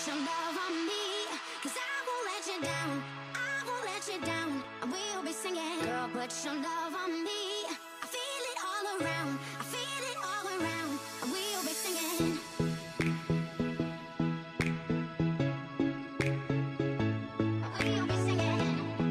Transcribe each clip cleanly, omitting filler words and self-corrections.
your love on me, 'cause I won't let you down, I won't let you down. And we'll be singing, girl, put your love on me. I feel it all around, I feel it all around. And we'll be singing. We'll be singing.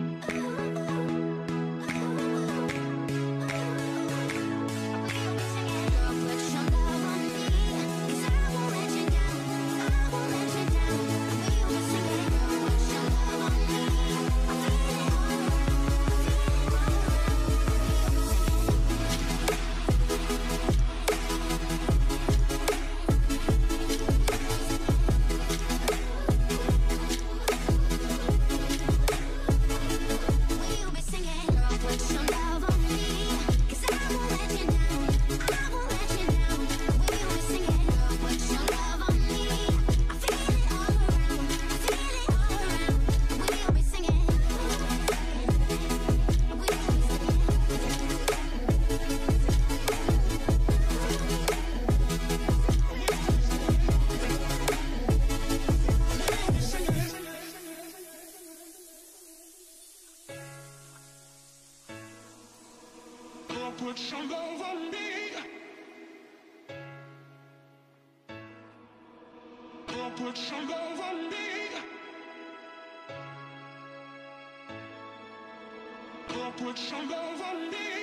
Put your love on me. Girl, put your love on me. Girl, put your love on me.